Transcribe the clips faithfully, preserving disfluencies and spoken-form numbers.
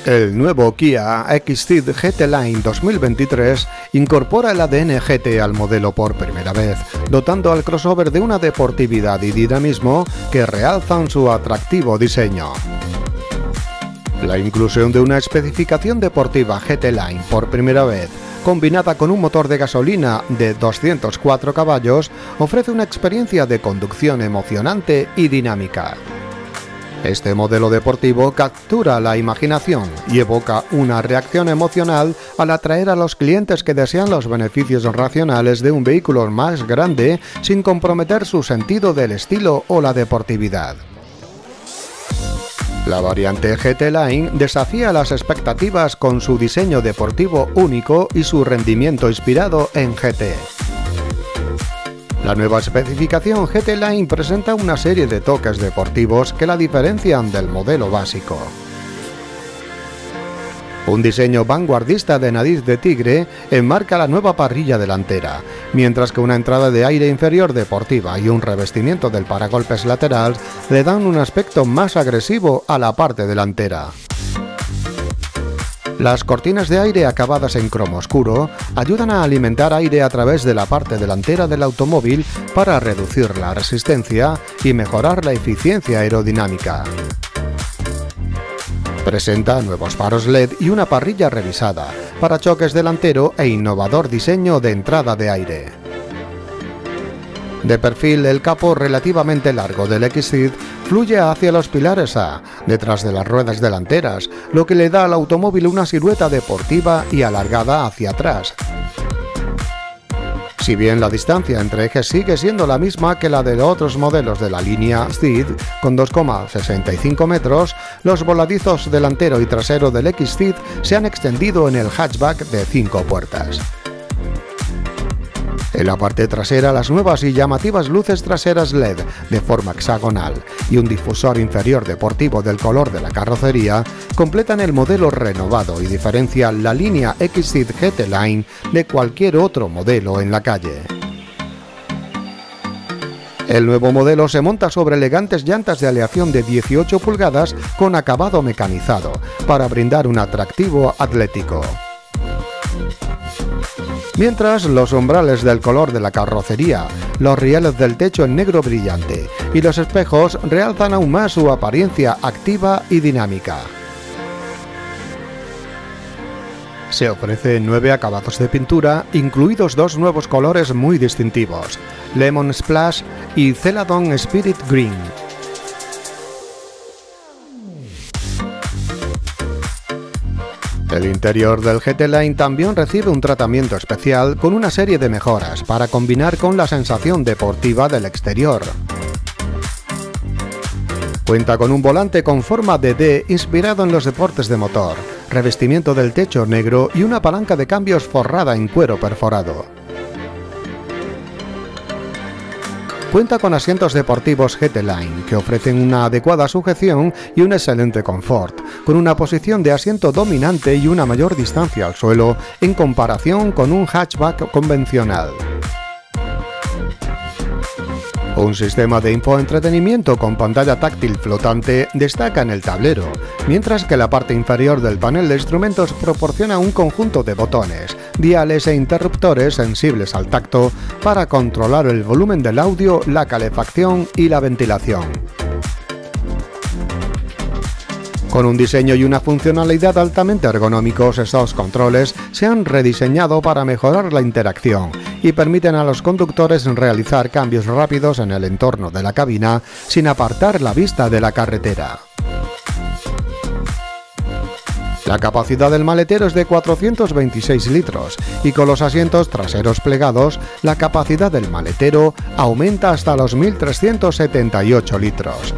El nuevo Kia Xceed G T Line dos mil veintitrés incorpora el A D N G T al modelo por primera vez, dotando al crossover de una deportividad y dinamismo que realzan su atractivo diseño. La inclusión de una especificación deportiva G T Line por primera vez, combinada con un motor de gasolina de doscientos cuatro caballos, ofrece una experiencia de conducción emocionante y dinámica. Este modelo deportivo captura la imaginación y evoca una reacción emocional al atraer a los clientes que desean los beneficios racionales de un vehículo más grande sin comprometer su sentido del estilo o la deportividad. La variante G T Line desafía las expectativas con su diseño deportivo único y su rendimiento inspirado en G T. La nueva especificación G T Line presenta una serie de toques deportivos que la diferencian del modelo básico. Un diseño vanguardista de nariz de tigre enmarca la nueva parrilla delantera, mientras que una entrada de aire inferior deportiva y un revestimiento del paragolpes lateral le dan un aspecto más agresivo a la parte delantera. Las cortinas de aire acabadas en cromo oscuro ayudan a alimentar aire a través de la parte delantera del automóvil para reducir la resistencia y mejorar la eficiencia aerodinámica. Presenta nuevos faros L E D y una parrilla revisada, parachoques delantero e innovador diseño de entrada de aire. De perfil, el capó relativamente largo del Xceed fluye hacia los pilares A, detrás de las ruedas delanteras, lo que le da al automóvil una silueta deportiva y alargada hacia atrás. Si bien la distancia entre ejes sigue siendo la misma que la de otros modelos de la línea Ceed, con dos coma sesenta y cinco metros, los voladizos delantero y trasero del Xceed se han extendido en el hatchback de cinco puertas. En la parte trasera, las nuevas y llamativas luces traseras L E D de forma hexagonal y un difusor inferior deportivo del color de la carrocería completan el modelo renovado y diferencian la línea Xceed G T Line de cualquier otro modelo en la calle. El nuevo modelo se monta sobre elegantes llantas de aleación de dieciocho pulgadas con acabado mecanizado para brindar un atractivo atlético. Mientras, los umbrales del color de la carrocería, los rieles del techo en negro brillante y los espejos realzan aún más su apariencia activa y dinámica. Se ofrecen nueve acabados de pintura, incluidos dos nuevos colores muy distintivos, Lemon Splash y Celadon Spirit Green. El interior del G T Line también recibe un tratamiento especial con una serie de mejoras para combinar con la sensación deportiva del exterior. Cuenta con un volante con forma de D inspirado en los deportes de motor, revestimiento del techo negro y una palanca de cambios forrada en cuero perforado. Cuenta con asientos deportivos G T Line que ofrecen una adecuada sujeción y un excelente confort, con una posición de asiento dominante y una mayor distancia al suelo en comparación con un hatchback convencional. Un sistema de infoentretenimiento con pantalla táctil flotante destaca en el tablero, mientras que la parte inferior del panel de instrumentos proporciona un conjunto de botones, diales e interruptores sensibles al tacto para controlar el volumen del audio, la calefacción y la ventilación. Con un diseño y una funcionalidad altamente ergonómicos, estos controles se han rediseñado para mejorar la interacción y permiten a los conductores realizar cambios rápidos en el entorno de la cabina sin apartar la vista de la carretera. La capacidad del maletero es de cuatrocientos veintiséis litros y con los asientos traseros plegados, la capacidad del maletero aumenta hasta los mil trescientos setenta y ocho litros.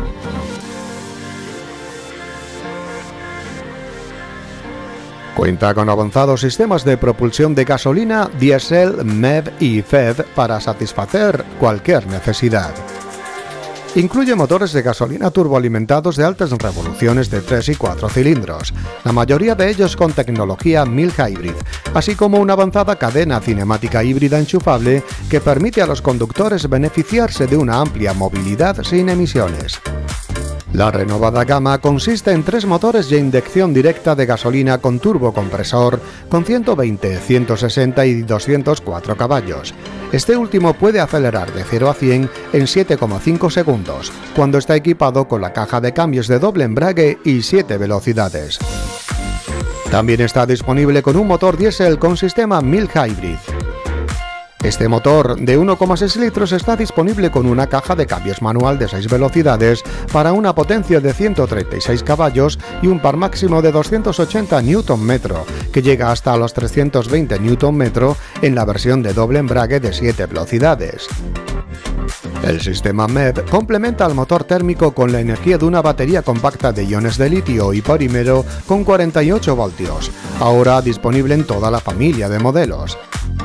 Cuenta con avanzados sistemas de propulsión de gasolina, diésel, M E V y F E D para satisfacer cualquier necesidad. Incluye motores de gasolina turboalimentados de altas revoluciones de tres y cuatro cilindros, la mayoría de ellos con tecnología mild hybrid, así como una avanzada cadena cinemática híbrida enchufable que permite a los conductores beneficiarse de una amplia movilidad sin emisiones. La renovada gama consiste en tres motores de inyección directa de gasolina con turbocompresor con ciento veinte, ciento sesenta y doscientos cuatro caballos. Este último puede acelerar de cero a cien en siete coma cinco segundos, cuando está equipado con la caja de cambios de doble embrague y siete velocidades. También está disponible con un motor diésel con sistema mild hybrid. Este motor de uno coma seis litros está disponible con una caja de cambios manual de seis velocidades para una potencia de ciento treinta y seis caballos y un par máximo de doscientos ochenta newton metro, que llega hasta los trescientos veinte newton metro en la versión de doble embrague de siete velocidades. El sistema M E B complementa al motor térmico con la energía de una batería compacta de iones de litio y polímero con cuarenta y ocho voltios, ahora disponible en toda la familia de modelos.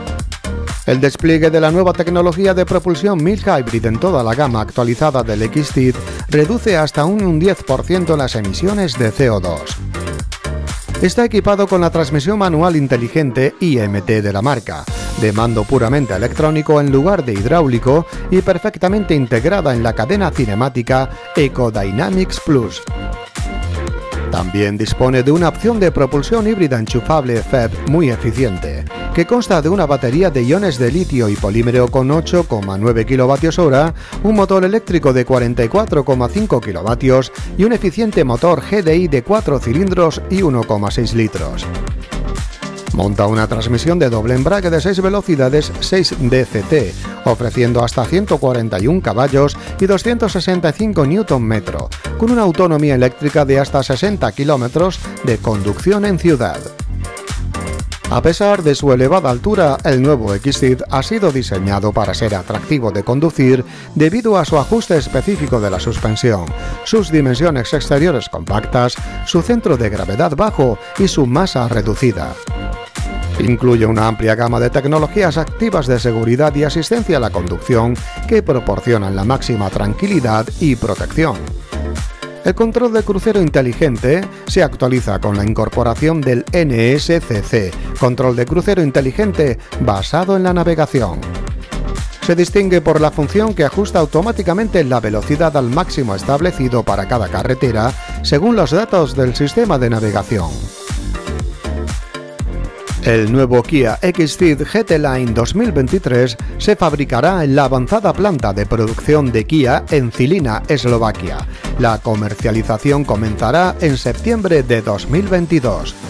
El despliegue de la nueva tecnología de propulsión mild hybrid en toda la gama actualizada del X-Ceed reduce hasta un diez por ciento las emisiones de C O dos. Está equipado con la transmisión manual inteligente I M T de la marca, de mando puramente electrónico en lugar de hidráulico y perfectamente integrada en la cadena cinemática EcoDynamics Plus. También dispone de una opción de propulsión híbrida enchufable F E B muy eficiente, que consta de una batería de iones de litio y polímero con ocho coma nueve kilovatios hora, un motor eléctrico de cuarenta y cuatro coma cinco kilovatios y un eficiente motor G D I de cuatro cilindros y uno coma seis litros. Monta una transmisión de doble embrague de seis velocidades seis D C T, ofreciendo hasta ciento cuarenta y un caballos y doscientos sesenta y cinco newton metro, con una autonomía eléctrica de hasta sesenta kilómetros de conducción en ciudad. A pesar de su elevada altura, el nuevo X-Ceed ha sido diseñado para ser atractivo de conducir debido a su ajuste específico de la suspensión, sus dimensiones exteriores compactas, su centro de gravedad bajo y su masa reducida. Incluye una amplia gama de tecnologías activas de seguridad y asistencia a la conducción que proporcionan la máxima tranquilidad y protección. El control de crucero inteligente se actualiza con la incorporación del N S C C, control de crucero inteligente basado en la navegación. Se distingue por la función que ajusta automáticamente la velocidad al máximo establecido para cada carretera según los datos del sistema de navegación. El nuevo Kia X-Ceed G T Line dos mil veintitrés se fabricará en la avanzada planta de producción de Kia en Žilina, Eslovaquia. La comercialización comenzará en septiembre de dos mil veintidós.